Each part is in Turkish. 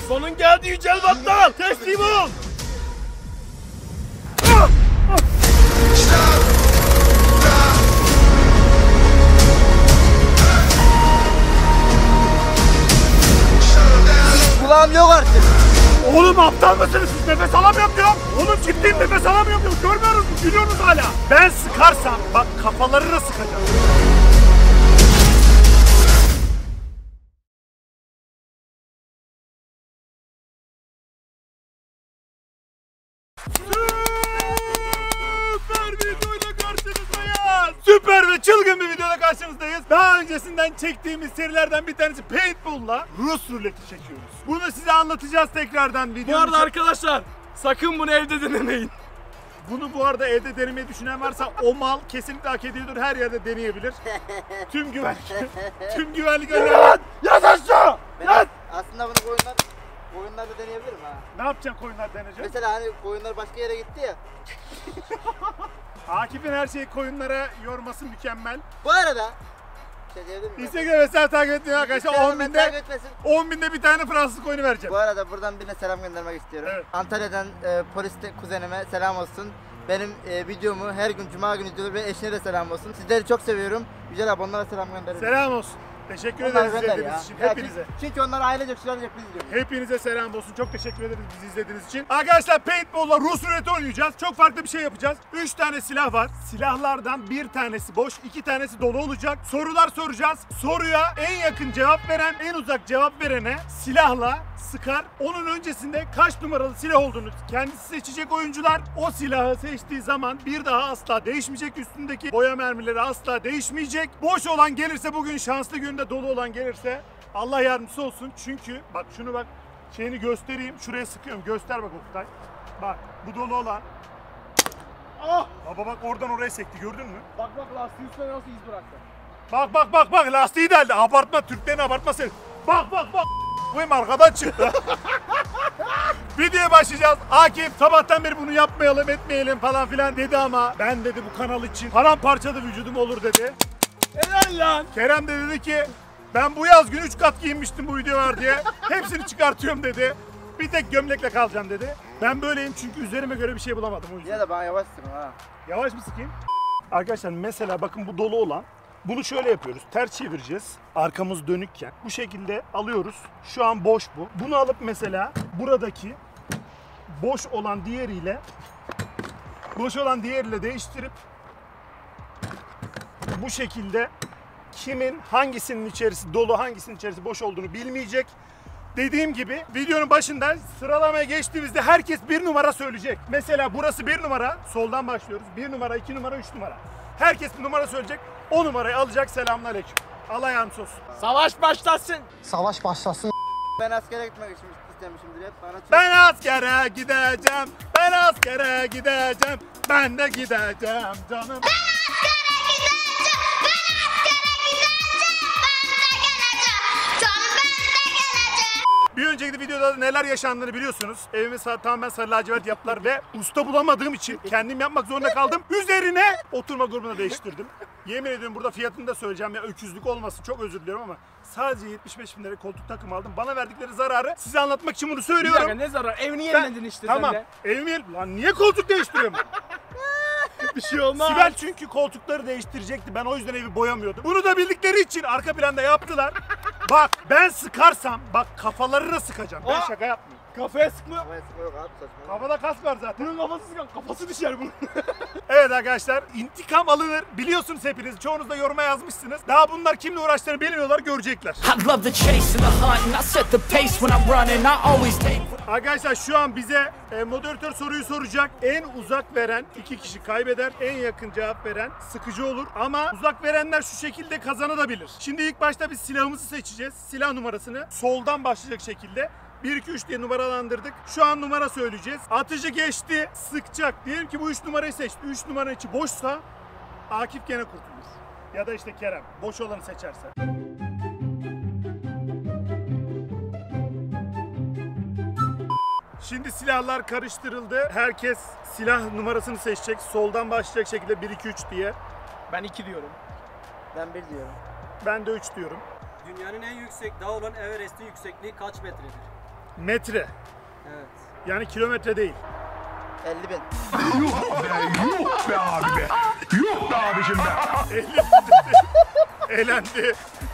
Sonun geldi Yücel Battal. Teslim ol. Kulağım yok artık. Oğlum aptal mısınız siz? Nefes alamıyorum diyorum. Oğlum ciddiyim, nefes alamıyorum diyorum. Görmüyoruz mu? Gülüyorsunuz hala. Ben sıkarsam bak kafalarını sıkacağım. Süper bir videoyla karşınızdayız. Süper ve çılgın bir videoyla karşınızdayız. Daha öncesinden çektiğimiz serilerden bir tanesi Paintball'la Rus ruleti çekiyoruz. Bunu size anlatacağız tekrardan videonun. Bu arada arkadaşlar sakın bunu evde denemeyin. Bunu bu arada evde denemeyi düşünen varsa o mal kesinlikle hak ediyordur. Her yerde deneyebilir. Tüm güvenlik önlemleri. Yaz aşağı! Yaz! Aslında bunu koyunlarda deneyebilirim ha. Ne yapacaksın koyunlar deneyeceğim? Mesela hani koyunlar başka yere gitti ya. Akif'in her şeyi koyunlara yorması mükemmel. Bu arada şey diyebilir miyim? Instagram hesabı takip etmeyin arkadaşlar. 10.000'de bir tane Fransız koyunu vereceğim. Bu arada buradan birine selam göndermek istiyorum. Evet. Antalya'dan polis kuzenime selam olsun. Benim videomu her gün cuma günü izliyor ve eşine de selam olsun. Sizleri çok seviyorum. Güzel abi, onlara selam gönderirim. Selam olsun. Teşekkür Onlar ederiz gönder izlediğiniz için. Ya Hepinize. Çünkü onlar ailecek sürecek biz izliyoruz. Hepinize selam olsun. Çok teşekkür ederiz bizi izlediğiniz için. Arkadaşlar Paintball'la Rus ruleti oynayacağız. Çok farklı bir şey yapacağız. 3 tane silah var. Silahlardan bir tanesi boş, 2 tanesi dolu olacak. Sorular soracağız. Soruya en yakın cevap veren, en uzak cevap verene silahla sıkar. Onun öncesinde kaç numaralı silah olduğunu kendisi seçecek oyuncular. O silahı seçtiği zaman bir daha asla değişmeyecek. Üstündeki boya mermileri asla değişmeyecek. Boş olan gelirse, bugün şanslı günde dolu olan gelirse Allah yardımcısı olsun. Çünkü bak şunu bak, şeyini göstereyim. Şuraya sıkıyorum. Göster bak Oktay. Bak bu dolu olan. Ah! Baba bak oradan oraya sekti, gördün mü? Bak lastiğin üstüne nasıl iz bıraktı. Bak lastiği deldi. Abartma, Türklerin abartması. Bak. Bu arkadan çıktı. Videoya başlayacağız. Akif sabahtan beri bunu yapmayalım etmeyelim falan filan dedi ama ben dedi bu kanal için paramparçalı vücudum olur dedi. Helal lan. Kerem de dedi ki ben bu yaz gün 3 kat giyinmiştim bu video var diye. Hepsini çıkartıyorum dedi. Bir tek gömlekle kalacağım dedi. Ben böyleyim çünkü üzerime göre bir şey bulamadım o yüzden. Ya da bana yavaş sıkın ha. Yavaş mı sıkayım? Arkadaşlar mesela bakın bu dolu olan. Bunu şöyle yapıyoruz. Ters çevireceğiz. Arkamız dönükken. Bu şekilde alıyoruz. Şu an boş bu. Bunu alıp mesela buradaki boş olan diğeriyle değiştirip bu şekilde kimin hangisinin içerisi dolu hangisinin içerisi boş olduğunu bilmeyecek. Dediğim gibi videonun başında sıralamaya geçtiğimizde herkes bir numara söyleyecek. Mesela burası bir numara. Soldan başlıyoruz. 1 numara, 2 numara, 3 numara. Herkes bir numara söyleyecek. O numarayı alacak. Selamünaleyküm. Allah yardımcısı olsun. Savaş başlasın. Savaş başlasın. Ben askere gitmek istemişimdir hep. Ben askere gideceğim. Ben de gideceğim canım. Bir önceki videoda neler yaşandığını biliyorsunuz. Evimi tamamen sarı lacivert yaptılar ve usta bulamadığım için kendim yapmak zorunda kaldım. Üzerine oturma grubuna değiştirdim. Yemin ediyorum burada fiyatını da söyleyeceğim ya, öküzlük olmasın, çok özür diliyorum ama sadece 75.000 lira koltuk takımı aldım. Bana verdikleri zararı size anlatmak için bunu Bir söylüyorum. dakika, ne zarar? Evini yeniledin işte Tamam. sen de. Evimi lan niye koltuk değiştiriyorum? Bir şey olmaz. Sibel çünkü koltukları değiştirecekti. Ben o yüzden evi boyamıyordum. Bunu da bildikleri için arka planda yaptılar. Bak ben sıkarsam bak kafalarını sıkacağım. Ben şaka yapmıyorum. Kafaya sıkma. Kafaya sıkma yok abi, saçma. Kafada kask var zaten. Bunun kafası sıkan. Kafası düşer bunun. Evet arkadaşlar, intikam alınır. Biliyorsunuz hepiniz. Çoğunuz da yoruma yazmışsınız. Daha bunlar kimle uğraştığını bilmiyorlar, görecekler. I love the chase and the hunt, and I set the pace when I'm running. I always take. Arkadaşlar şu an bize moderatör soruyu soracak. En uzak veren 2 kişi kaybeder. En yakın cevap veren sıkıcı olur. Ama uzak verenler şu şekilde kazanabilir. Şimdi ilk başta biz silahımızı seçeceğiz. Silah numarasını soldan başlayacak şekilde 1, 2, 3 diye numaralandırdık. Şu an numara söyleyeceğiz. Atıcı geçti, sıkacak. Diyelim ki bu 3 numarayı seçti. 3 numara içi boşsa Akif gene kurtulur. Ya da işte Kerem boş olanı seçerse. Şimdi silahlar karıştırıldı. Herkes silah numarasını seçecek. Soldan başlayacak şekilde 1, 2, 3 diye. Ben 2 diyorum. Ben 1 diyorum. Ben de 3 diyorum. Dünyanın en yüksek dağı olan Everest'in yüksekliği kaç metredir? metre. Evet. Yani kilometre değil. 50.000. Yuh be abi be. Yuh be abicim be. 50 Elendi.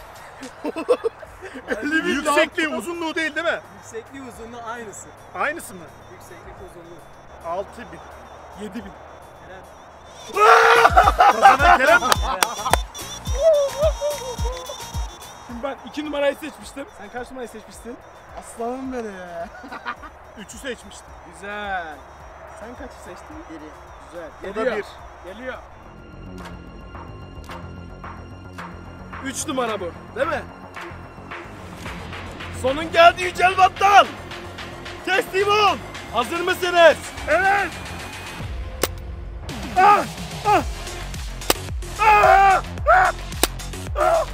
50 Yüksekliği, uzunluğu değil mi? Yüksekliği uzunluğu aynısı. Aynısı mı? Yükseklik uzunluğu. 6000. 7000. Kerem. Kazanan Kerem mi? Şimdi ben 2 numarayı seçmiştim. Sen kaç numarayı seçmiştin? Aslanım beni ya. 3'ü seçmiştim. Güzel. Sen kaçı seçtin? Biri. Güzel. O da 1. Geliyor. 3 numara bu, değil mi? Sonun geldi Yücel Battal. Teslim ol. Hazır mısınız? Evet. Ah! Ah! Ah! Ah! Ah!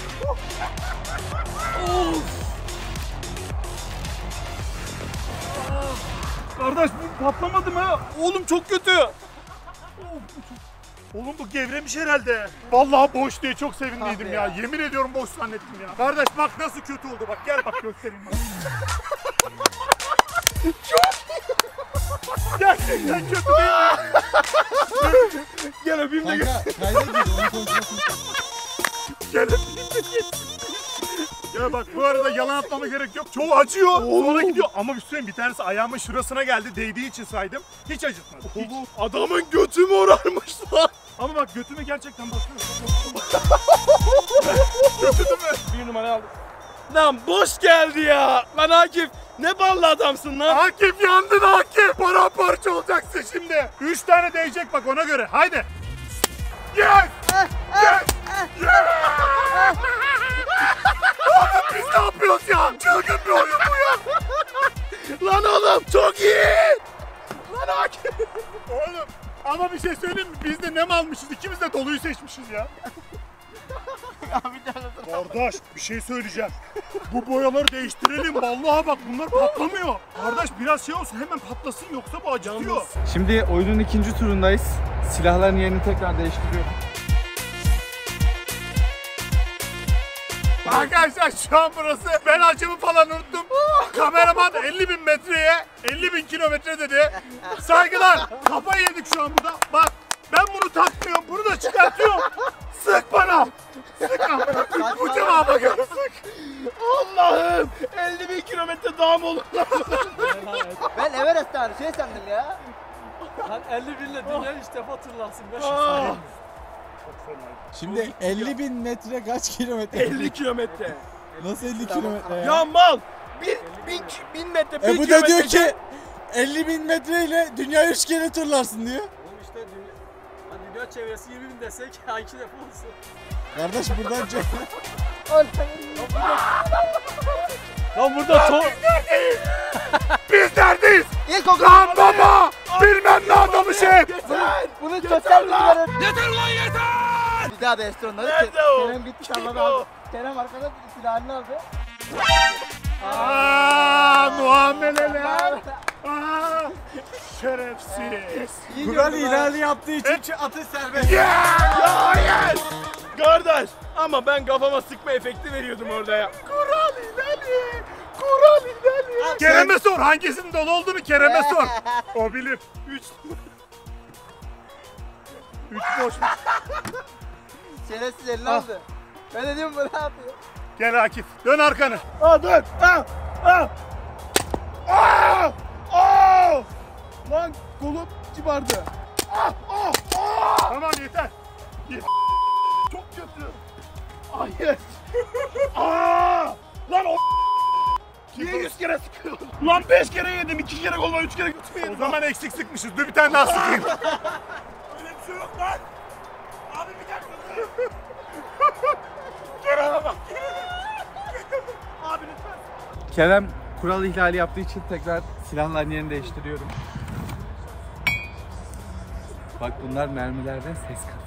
Kardeş bu patlamadı mı? Oğlum çok kötü. Oğlum bu gevremiş herhalde. Vallahi boş diye çok sevindiydim ya. Yemin ediyorum boş zannettim ya. Kardeş bak nasıl kötü oldu bak. Gel bak göstereyim bak. Gerçekten kötü değil mi? Gel öpeyim de gel. Kayda girdi onun konuşmasını. Gel öpeyim de gel. Ya bak bu arada yalan atmama gerek yok. Çoğu acıyor. Sonra gidiyor. Ama bir söyleyeyim bir tanesi ayağımın şurasına geldi. Değdiği için saydım. Hiç acıtmadı. Hiç. Adamın götü morarmış lan. Ama bak götüme gerçekten bakıyorum. Kötü değil mi? 1 numara aldım. Lan boş geldi ya. Lan Akif ne ballı adamsın lan. Akif yandın Akif. Paramparça olacaksın şimdi. 3 tane değecek bak ona göre. Haydi. Yes! Yes! Yes! Oğlum biz ne yapıyoruz ya? Çılgın bir oyun bu ya. Lan oğlum çok iyi. Lan Akif. Oğlum ama bir şey söyleyeyim mi? Biz de ne malmışız? İkimiz de doluyu seçmişiz ya. Kardeş bir şey söyleyeceğim. Bu boyaları değiştirelim. Vallahi bak bunlar patlamıyor. Kardeş biraz şey olsun hemen patlasın yoksa bu acıtıyor. Şimdi oyunun ikinci turundayız. Silahların yerini tekrar değiştiriyorum. Arkadaşlar şu an burası. Ben acımı falan unuttum. Kameraman 50.000 metreye 50.000 kilometre dedi. Saygılar. Kafayı yedik şu an burada. Bak ben bunu takmıyorum. Bunu da çıkartıyorum. Sık bana. Sık ama. Bu cevaba göre sık. Allah'ım 50.000 kilometre daha mı olur lan? Ben Everest tane şey sandım ya. Lan 50 binle dünya 3 defa turlansın. Aa, Şimdi 50.000 metre kaç kilometre? 50 kilometre. Nasıl 50 kilometre ya? Ya mal. 1000 metre. 1000 bu da diyor ki 50.000 metre ile dünyayı 3 kere turlarsın diyor. Oğlum işte dünya çevresi 20 bin desek 2 defa olsun. Kardeş buradan çok... Lan burada çok... Biz neredeyiz? İlk okul. Lan baba. Bilmem ne adamı şey. Bunu sosyal bilgilerin. Yeter lan yeter. Bir daha da estronları. Nerede o? Kerem gitti salladı aldı. Kerem arkada silahını aldı. Aaa muameleler. Aa şerefsiz. Kural ihlali yaptığı için atış serbest. Ya hayır. Kardeş ama ben kafama sıkma efekti veriyordum orada ya. Kural ihlali. Kural ihlali. Kerem'e sor. Hangisinin dolu olduğunu Kerem'e sor. O bilir. 3 boş. Şerefsiz elini aldı. Ben de diyorum bu ne yapıyor? Gel Akif. Dön arkanı. Aa dur. Lan kolum kibardı. Tamam yeter. Çok kötü. Hayır. Lan o niye 100 kere sıkıyorsun? Lan 5 kere yedim, 2 kere koluma, 3 kere götüme O yedim. zaman eksik sıkmışız. Dur bir tane daha sıkayım. Öyle bir şey yok lan. Abi bir dakika. Kerem'e bak. Abi lütfen. Kerem kural ihlali yaptığı için tekrar silahların yerini değiştiriyorum. Bak bunlar mermilerden ses katıyor.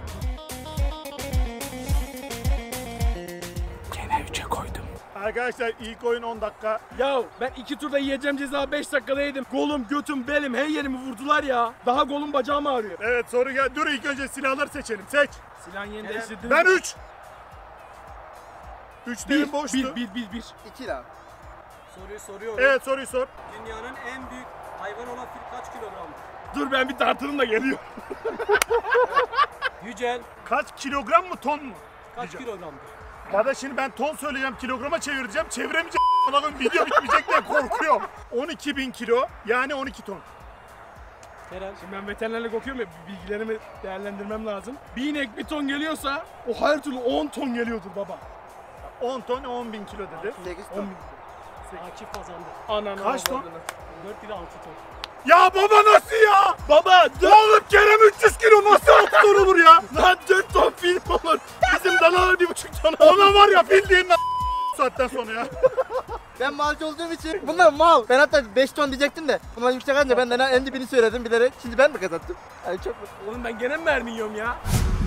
Gene 3'e koydum. Arkadaşlar ilk oyun 10 dakika. Ya ben 2 turda yiyeceğim ceza 5 dakikada yedim. Kolum, götüm, belim, her yerimi vurdular ya. Daha kolum bacağım ağrıyor. Evet soru gel. Dur ilk önce silahları seçelim. Seç. Silahın yerini değiştirdiniz. Ben 3. 3 demin boştu. 1. 2 lan. Soruyu soruyorum. Evet soruyu sor. Dünyanın en büyük hayvan olan fil kaç kilogramdır? Dur ben bir tartının da geliyor. Yücel Kaç kilogram mı ton mu? kaç Diyeceğim. kilogramdır? Bana şimdi ben ton söyleyeceğim, kilograma çevireceğim. Çeviremeyeceğim. Bana koyayım, video bitmeyecek diye korkuyorum. 12.000 kilo yani 12 ton. Kerem. Şimdi ben veterinerlik okuyorum ya, bilgilerimi değerlendirmem lazım. Bir inek bir ton geliyorsa o her türlü 10 ton geliyordur baba. 10 ton 10.000 kilo dedi. 8 10 ton. bin. Akif kazandı. Ananı Kaç ton? avradını. 4 ile 6 ton. Ya baba nasıl ya? Baba Oğlum Kerem 300 kilo nasıl 6 ton olur ya? lan 4 ton film olur. Bizim danalar 1,5 ton. Ona var ya bildiğin saatten sonra ya. Ben malcı olduğum için bunlar mal. Ben hatta 5 ton diyecektim de bunlar yüksek alınca ben de en dibini söyledim bilerek. Şimdi ben mi kazandım? Yani çok mutlu. Oğlum ben gene mi mermi yiyorum ya?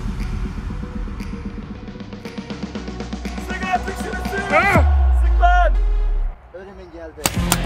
Sık artık şunu sık. Sık lan. Ölümün geldi.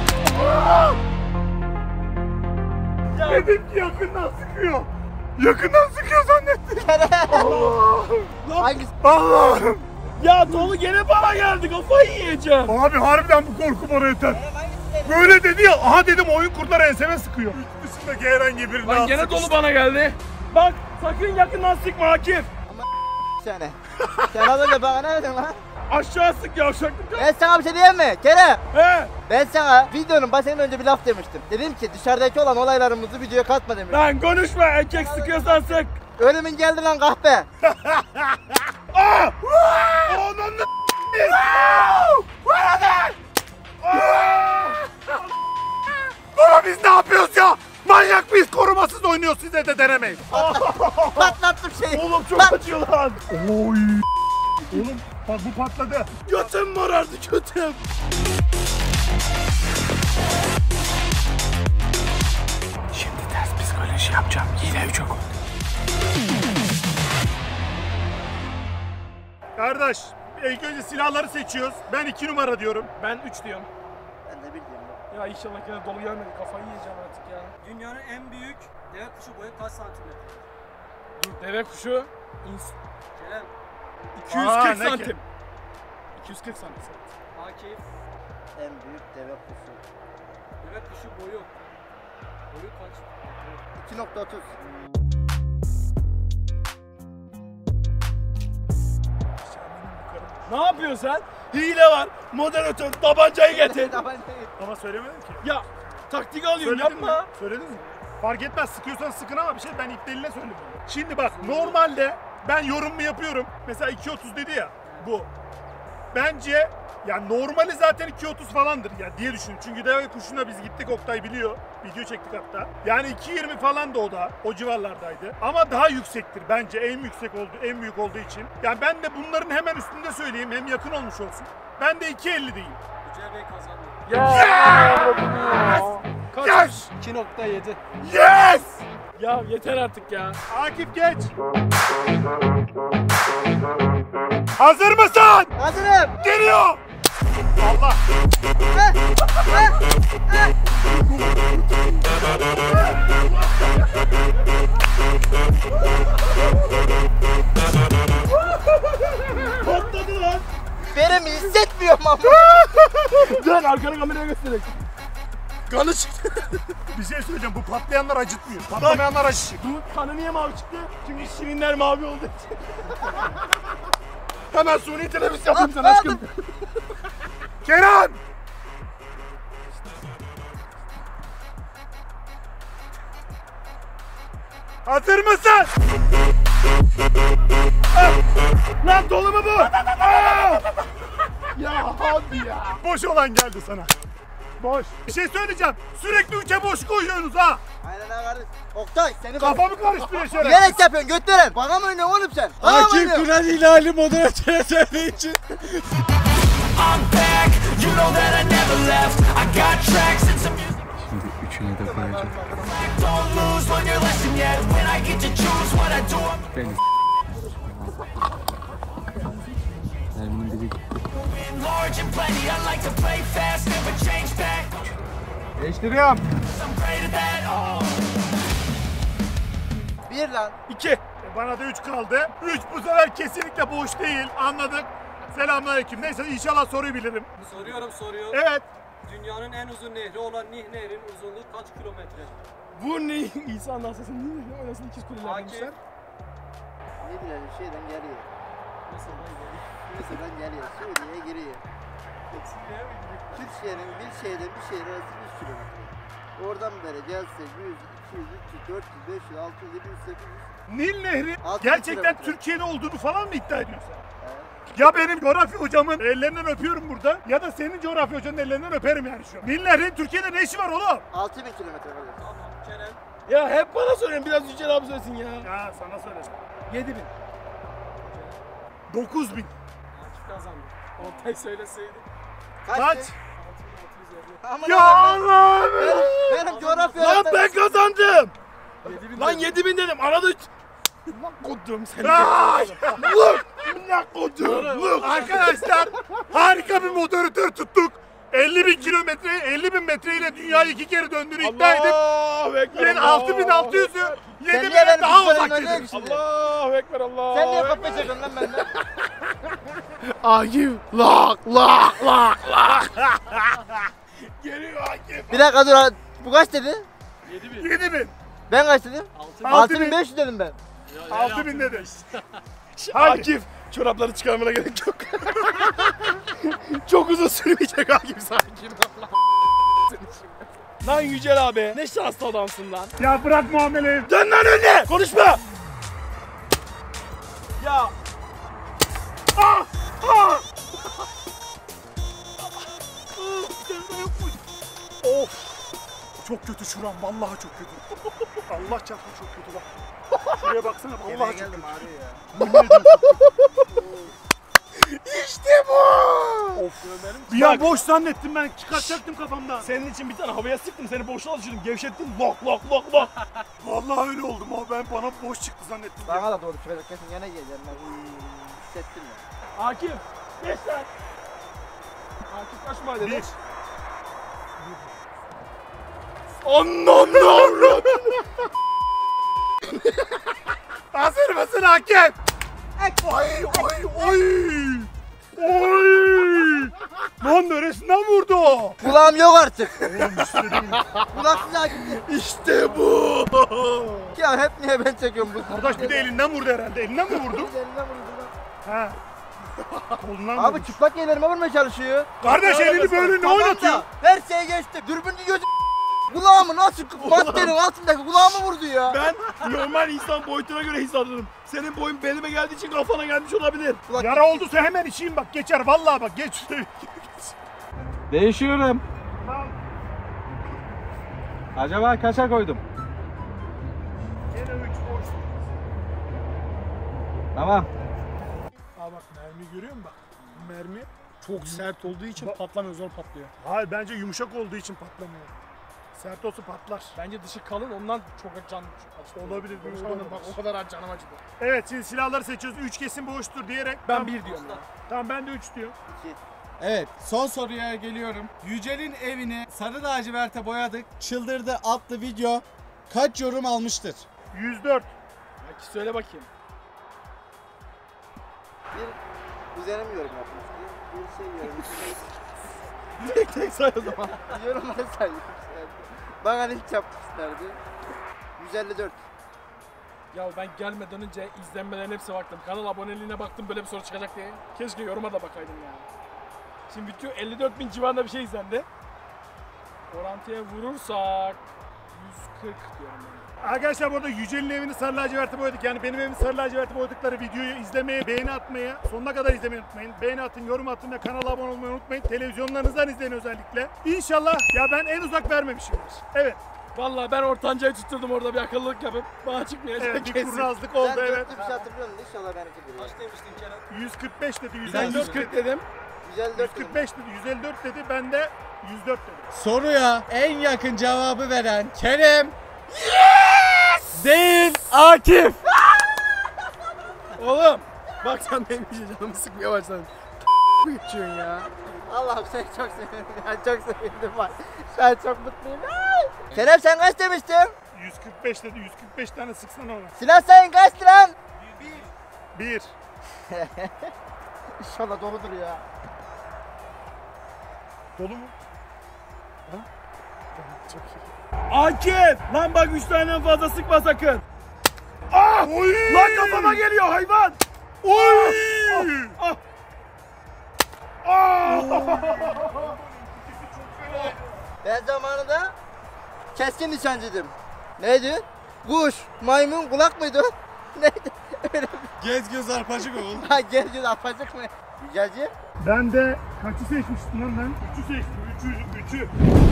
Ya Dedim ki yakından sıkıyor. Yakından sıkıyor zannettim. Hangisi? Allah'ım. ya dolu gene bana geldi, kafayı yiyeceğim. Abi harbiden bu korku bana yeter. Böyle dedi ya, aha dedim oyun kurtlar enseme sıkıyor. Dışındaki herhangi birini Lan gene dolu bana geldi. Bak sakın yakından sıkma Akif. Sene. Sen az önce bana ne dedin lan? Aşağı sık yavşaklık. Ben sana bir şey diyeyim mi? Kerem. He. Ben sana videonun başından önce bir laf demiştim. Dedim ki dışarıdaki olan olaylarımızı videoya katma demiştim. Lan konuşma, erkek sıkıyorsan sık. Ölümün geldi lan kahpe. Ananı Baba biz ne yapıyoruz ya? Manyak mıyız? Korumasız oynuyoruz, size de denemeyin. Patlattım şeyi. Oğlum çok acıyor lan. Oy. Oğlum bak bu patladı. Götüm morardı götüm. Şimdi ters psikoloji yapacağım. Yine 3 oldu. Kardeş, ilk önce silahları seçiyoruz. Ben 2 numara diyorum. Ben 3 diyorum. Ben de bildiğim bu. Ya inşallah gene dolu gelmedi, kafayı yiyeceğim artık ya. Dünyanın en büyük deve kuşu boyu kaç santimetre? Dur, deve kuşu Kerem. 240 Aa, ne santim. ki? 240 santim. Akif. En büyük deve kuşu. Deve kuşu boyu. Boyu kaç? 2.30. Ne yapıyorsun sen? Hile var. Moderatör tabancayı getir. Ama söylemedim ki. Ya taktik alıyorum, Söyledin yapma. mi? Söyledin mi? Fark etmez, sıkıyorsan sıkın ama bir şey ben iptaline söyledim. Şimdi bak normalde ben yorumumu yapıyorum. Mesela 2.30 dedi ya bu. Bence yani normali zaten 2.30 falandır ya diye düşünüyorum. Çünkü deve kuşuna biz gittik, Oktay biliyor. Video çektik hatta. Yani 2.20 falan da o da. O civarlardaydı. Ama daha yüksektir bence, en yüksek oldu, en büyük olduğu için. Yani ben de bunların hemen üstünde söyleyeyim, hem yakın olmuş olsun. Ben de 2.50 diyeyim. Yücel Bey kazandı. Yes! 2.7. Yes! Ya yeter artık ya. Akif geç. Hazır mısın? Hazırım. Geliyor. Allah. Patladı lan. Veremi hissetmiyorum ama. Dön arkana kameraya göstererek. Kanı çıktı. Bir şey söyleyeceğim, bu patlayanlar acıtmıyor. Patlamayanlar acıtıyor. Bu kanı niye mavi çıktı? Çünkü şirinler mavi oldu. Hemen suni teneffüs yapayım sana aşkım. Kerem! Hazır mısın? Lan dolu mu bu? Ya abi ya. Boş olan geldi sana. Boş. Bir şey söyleyeceğim. Sürekli 3'e boş koyuyorsunuz ha. Aynen ha kardeş. Oktay seni Kafamı karıştırıyor şöyle. bilerek yapıyorsun götüren. Bana mı oynuyorsun oğlum sen? Bana mı Akif oynuyorsun? Kural ihlali moderatöre söylediği için. I'm back, you know that I never left. I got tracks and some music. Şimdi üçünü de koyacağım. Don't lose, learn your lesson yet. When I get to choose what I do, I'm Beni Merminin biri gitti. in large and plenty. I like to play fast, never change back. Değiştiriyorum. I'm great at that. Oh. Bir lan. 2. Bana da 3 kaldı. 3 bu sefer kesinlikle boş değil. Anladık. Selamünaleyküm. Neyse inşallah soruyu bilirim. Soruyorum soruyu. Evet. Dünyanın en uzun nehri olan Nil Nehri'nin uzunluğu kaç kilometre? Bu ne? İsa Nasır'ın niye oynasın ikiz kuleler Hakim. demişler. Ne bileyim şeyden geliyor. Nasıl lan? Mesela geliyor. Suriye'ye giriyor. Türkiye'nin bir şehirden bir şehir arası 100 kilometre. Oradan beri gelse 100, 200, 300, 400, 500, 600, 700, 800. Nil Nehri 600 gerçekten kilometre. Türkiye'de olduğunu falan mı iddia ediyorsun? Ya benim coğrafya hocamın ellerinden öpüyorum burada ya da senin coğrafya hocanın ellerinden öperim yani şu an. Nil Nehri'nin Türkiye'de ne işi var oğlum? 6000 kilometre var. Tamam Kerem. Ya hep bana söyleyin, biraz Yücel abi söylesin ya. Ya sana söyledim. 7000. 9000. Akif kazandı. Ortayı söyleseydi. Kaç? 6650. Aman Ya Allah'ım. Allah'ım. Benim coğrafya Lan ben kazandım. 7000 Lan 7000 dedim. Arada Lan kodum seni. Ay! Look. Lan kodum. Look. Arkadaşlar harika bir moderatör tuttuk. 50.000 kilometre, 50.000 metre ile dünyayı 2 kere döndüğünü iddia edip Allahu Ekber. yine Allahu 6.600'ü Ekber. 7.000'e daha uzak öyle getirmiş. şimdi? Allahu Ekber. Allahu Sen niye Ekber. kopya çekiyorsun lan benden? Akif. Lak. Geliyor Akif. Bir dakika dur. Bu kaç dedi? 7.000. Ben kaç dedim? 6.000. 6500 dedim ben. 6.000 dedi. Akif. Çorapları çıkarmana gerek yok. Çok uzun sürmeyecek Akif, sakin ol. Lan Yücel abi, ne şanslı adamsın lan. Ya bırak muameleyi. Dön lan önüne, konuşma. Ya. Of. Çok kötü şuram. Vallahi çok kötü. Allah çarpsın çok kötü bak. Şuraya baksana vallahi çok kötü. Yemin ediyorum çok kötü. İşte bu. Of. Bir an boş zannettim ben. Çıkartacaktım kafamdan. Senin için bir tane havaya sıktım, seni boşluğa düşürdüm, gevşettim. Lok. Vallahi öyle oldum ama ben bana boş çıktı zannettim. Bana da doğru çıkacak kesin yana geleceğim ben. Hissettim ya. Akif, geç lan. Akif kaçma dedi. 1. Anam. Hazır mısın hakem? Oy. Lan neresinden vurdu o? Kulağım yok artık. Oğlum Kulaksız gitti. İşte bu. Ya hep niye ben çekiyorum bu? Kardeş bir de elinden vurdu herhalde. Elinden mi vurdu? Elinden vurdu lan. Ha. Kolundan Abi vurdu. çıplak yerlerime vurmaya çalışıyor. Kardeş elini böyle ne Tamam da, oynatıyor? her şey geçti. Dürbüncü gözü kulağımı nasıl maddenin altındaki kulağımı vurdu ya. Ben normal insan boyutuna göre hesapladım. Senin boyun belime geldiği için kafana gelmiş olabilir. Kulak- Yara olduysa hemen içeyim bak geçer vallahi bak geç. Değişiyorum. Acaba kaça koydum? Yine 3 boş. Tamam. Aa bak mermi görüyor musun bak? Bu mermi. Çok sert olduğu için patlamıyor, zor patlıyor. Hayır bence yumuşak olduğu için patlamıyor. Sert olsa patlar. Bence dışı kalın, ondan çok can acıdı. Olabilir, bir Olabilir. olabilir. Bak o kadar canım acıdı. Evet şimdi silahları seçiyoruz. 3 kesin boştur diyerek. Ben Tamam, 1 diyorum ya. Tamam ben de 3 diyor. Evet, son soruya geliyorum. Yücel'in evini sarı laciverte boyadık. Çıldırdı adlı video kaç yorum almıştır? 104. Belki söyle bakayım. Bir kuzenim yorum yapmıştı. Bir şey yorum. Tek say o zaman. Yorumları saymışlardı. Bana hiç yapmışlardı. 154. Ya ben gelmeden önce izlenmelerin hepsine baktım. Kanal aboneliğine baktım böyle bir soru çıkacak diye. Keşke yoruma da bakaydım ya. Şimdi video 54.000 civarında bir şey izlendi. Orantıya vurursak 140 diyorum ben. Arkadaşlar bu arada Yücel'in evini sarı laciverte boyadık. Yani benim evimi sarı laciverte boyadıkları videoyu izlemeye, beğeni atmaya, sonuna kadar izlemeyi unutmayın. Beğeni atın, yorum atın ve kanala abone olmayı unutmayın. Televizyonlarınızdan izleyin özellikle. İnşallah ya ben en uzak vermemişimdir. Evet. Vallahi ben ortancayı tutturdum orada bir akıllılık yapıp bana çıkmayacak Evet bir kesin. kurnazlık oldu Ben evet. dörtlü bir şey hatırlıyorum da inşallah benimkidir ya. Kaç demiştin Kerem? 145 dedi, Ben 154 140 dedi. dedim. 154 dedim. 145 dedi, 154 dedi. Ben de 104 dedim. Soruya en yakın cevabı veren Kerem değil Akif. Oğlum bak sen benim iyice canımı sıkmaya başladın. Geçiyorsun ya. Allah'ım seni çok seviyorum ya. Çok sevindim bak. Şu an çok mutluyum. Ay! Kerem sen kaç demiştin? 145 dedi, 145 tane sıksana ona. Silah sayın kaç lan? 1. İnşallah doludur ya. Dolu mu? Akif! Lan bak 3 taneden fazla sıkma sakın. Ah! Lan kafama geliyor hayvan! Oy! Ah! Ah! Ben zamanında keskin nişancıydım. Neydi? Kuş, maymun, kulak mıydı? Neydi? Öyle Gez göz arpacık oğlum. ha geliyor apacık mı? Yücelci. Ben de kaçı seçmiştim lan ben? 3'ü seçtim. 3'ü.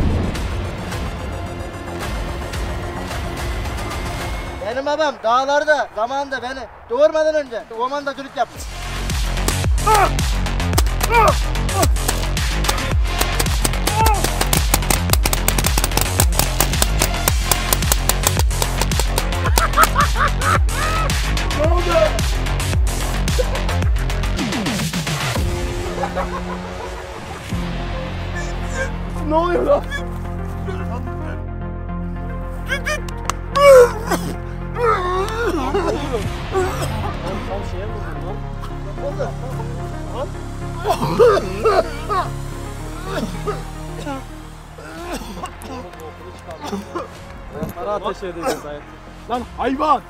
Benim babam dağlarda zamanında beni doğurmadan önce ormanda dürüt yapmış. Ne oldu? Ne oluyor lan? Tam şeye vurdun lan. Onlara ateş edeceğiz hayat. Lan hayvan!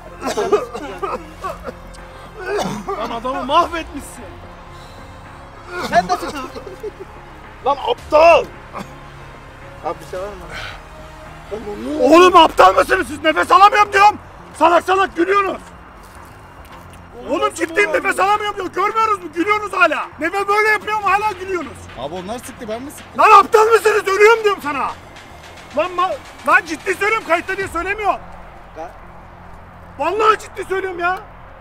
Lan adamı mahvetmişsin. Sen de çıktın. Lan aptal! Abi bir şey var mı? Oğlum aptal mısınız siz? Nefes alamıyorum diyorum. Salak salak gülüyorsunuz. Oğlum ciddiyim nefes alamıyorum diyor. Görmüyoruz mu? Gülüyorsunuz hala. Nefes böyle yapıyorum hala gülüyorsunuz. Abi onlar sıktı ben mi sıktım? Lan aptal mısınız? Ölüyorum diyorum sana. Lan ciddi söylüyorum kayıtta diye söylemiyorum. Vallahi ciddi söylüyorum ya.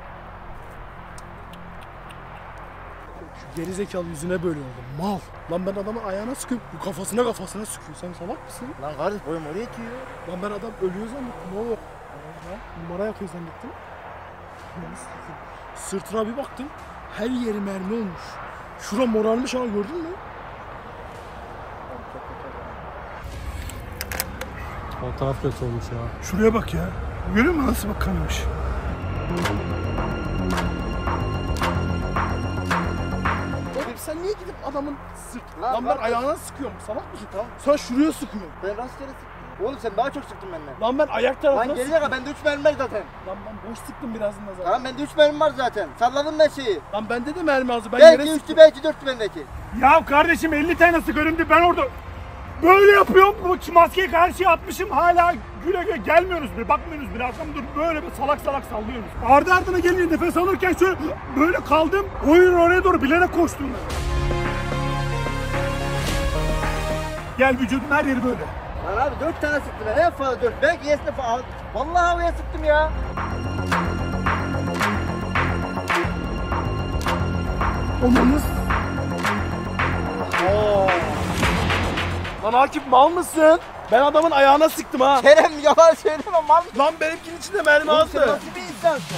Gerizekalı yüzüne böyle oldu. Mal. Lan ben adamın ayağına sıkıyorum. Bu kafasına sıkıyor. Sen salak mısın? Lan kardeş boyum oraya yetiyor. Lan ben adam ölüyor zannettim. Ne oluyor? Lan numara yapıyor zannettim. Lan sırtına bir baktım. Her yeri mermi olmuş. Şura morarmış ama gördün mü? O taraf kötü olmuş ya. Şuraya bak ya. Görüyor musun nasıl bak kanamış. Oğlum sen niye gidip adamın Lan Lan ben kardeş. ayağına sıkıyorum. Salak mısın? Tamam. Sen şuraya sıkıyorsun. Ben rastgele sıktım. Oğlum sen daha çok sıktın benden. Lan ben ayak tarafına Lan geliyor ya bende 3 mermi var zaten. Lan ben boş sıktım birazdan da zaten. Tamam bende 3 mermi var zaten. Salladım ben şeyi. Lan bende de mermi azı. Ben Belki yere 3'tü belki 4'tü bendeki. Ya kardeşim 50 tane sıkarım diye ben orada böyle yapıyorum. Bu maskeyi karşıya atmışım hala güle güle gelmiyorsunuz bile. Bakmıyorsunuz bile. Arkamda dur böyle bir salak salak sallıyorsunuz. Ardı ardına gelince nefes alırken şöyle böyle kaldım. Oyun oraya doğru bilerek koştum ben. Gel vücudun her yeri böyle. Lan abi 4 tane sıktım ben. En fazla 4. Belki yesine falan. Vallahi havaya sıktım ya. Onunuz. Lan Akif mal mısın? Ben adamın ayağına sıktım ha. Kerem yalan söyleme mal. Lan benimkinin içinde mermi Oğlum sen azdı. nasıl bir insansın?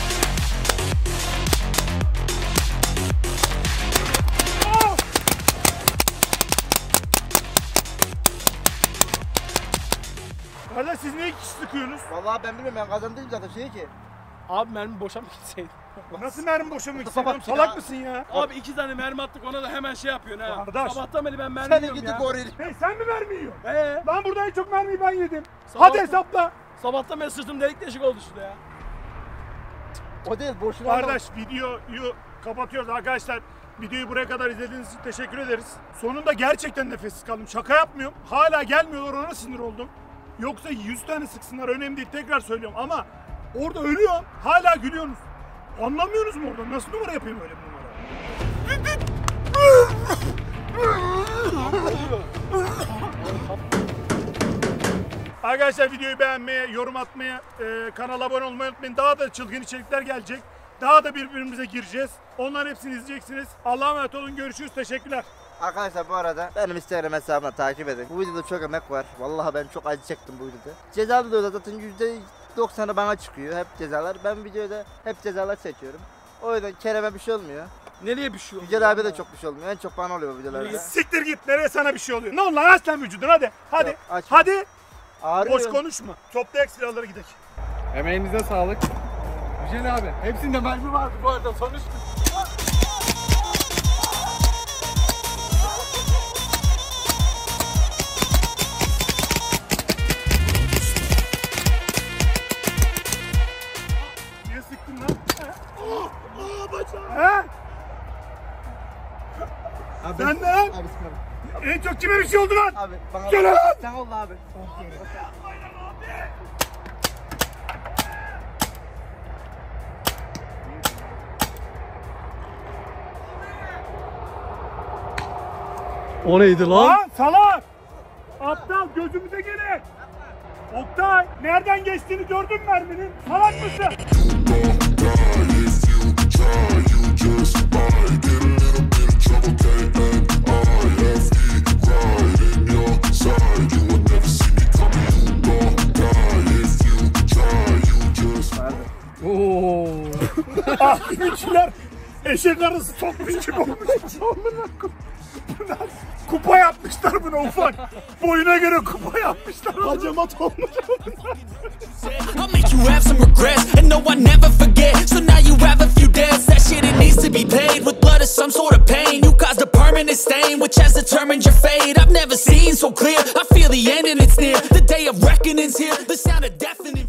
Kardeş siz niye kişi sıkıyorsunuz? Vallahi ben bilmiyorum ben kazandım zaten şey ki. Abi mermi boşa mı gitseydi? Nasıl mermi boşamak Sabah istiyorum? ya. Salak mısın ya? Abi 2 tane mermi attık ona da hemen şey yapıyorsun ha. Kardeş. Sabahtan beri ben mermi Seni yiyorum gidip ya. goril. Hey sen mi mermi yiyorsun? Lan Lan burada en çok mermiyi ben yedim. Sabah- Hadi hesapla. sabahtan beri sırtım delik deşik oldu şurada ya. O değil boşuna Kardeş videoyu kapatıyoruz arkadaşlar. Videoyu buraya kadar izlediğiniz için teşekkür ederiz. Sonunda gerçekten nefessiz kaldım. Şaka yapmıyorum. Hala gelmiyorlar ona sinir oldum. Yoksa 100 tane sıksınlar önemli değil tekrar söylüyorum ama orada ölüyorum hala gülüyorsunuz. Anlamıyorsunuz mu orada? Nasıl numara yapayım öyle bir numara? Arkadaşlar videoyu beğenmeye, yorum atmaya, kanala abone olmayı unutmayın. Daha da çılgın içerikler gelecek. Daha da birbirimize gireceğiz. Onların hepsini izleyeceksiniz. Allah'a emanet olun. Görüşürüz. Teşekkürler. Arkadaşlar bu arada benim Instagram hesabımı takip edin. Bu videoda çok emek var. Vallahi ben çok acı çektim bu videoda. Ceza videoda zaten %90'ı bana çıkıyor. Hep cezalar. Ben videoda hep cezalar seçiyorum. O yüzden Kerem'e bir şey olmuyor. Nereye bir şey oldu? Yücel abi de çok bir şey olmuyor. En çok bana oluyor bu videolarda. Siktir git. Nereye sana bir şey oluyor? Ne oldu lan? Aç lan vücudun hadi. Hadi. Yok, açma. Hadi. Ağrıyor. Boş konuşma. Toplayak silahları gidelim. Emeğinize sağlık. Yücel abi hepsinde mermi vardı bu arada sonuçta. Kime bir şey oldu lan? Abi bana Gel lan! Sen oldu abi. O neydi lan? Lan salak! Aptal gözümüze gelir. Oktay nereden geçtiğini gördün mü merminin? Salak mısın? Bizimkiler eşek arısı sokmuş gibi olmuş. Bunlar kupa yapmışlar buna ufak. Boyuna göre kupa yapmışlar. Hacamat olmuş. I'll make you have some regrets, and no, I never forget. So now you have a few debts. That shit, it needs to be paid with blood or some sort of pain. You caused a permanent stain, which has determined your fate. I've never seen so clear. I feel the end and it's near. The day of reckoning's here. The sound of deafening.